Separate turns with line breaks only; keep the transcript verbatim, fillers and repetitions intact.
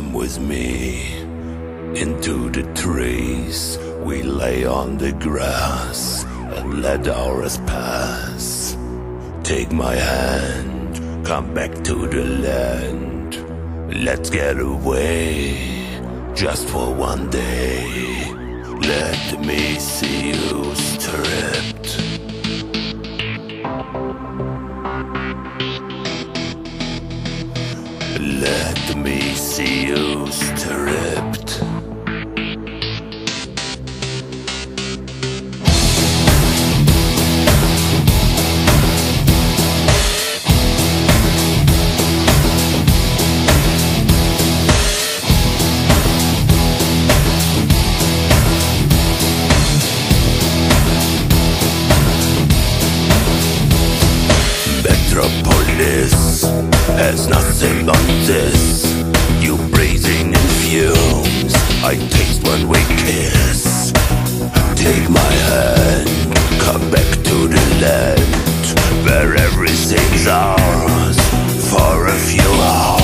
Come with me into the trees. We lay on the grass and let hours pass. Take my hand, come back to the land. Let's get away, just for one day. Let me see you stripped. Let me see you stripped. Metropolis has nothing on this. You breathing in fumes, I taste when we kiss. Take my hand, come back to the land where everything's ours for a few hours.